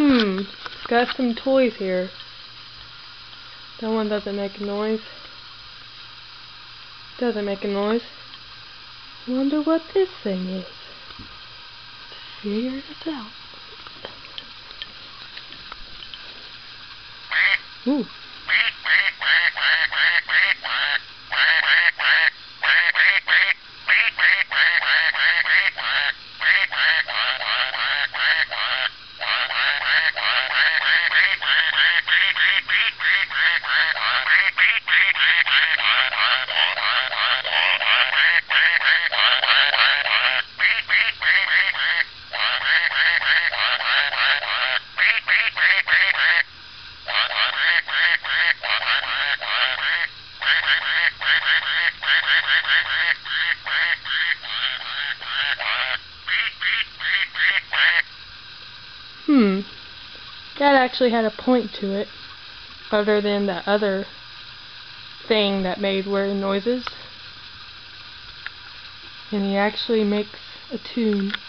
It's got some toys here. That one doesn't make a noise. Doesn't make a noise. Wonder what this thing is. Let's figure this out. Ooh. That actually had a point to it, other than the other thing that made weird noises. And he actually makes a tune.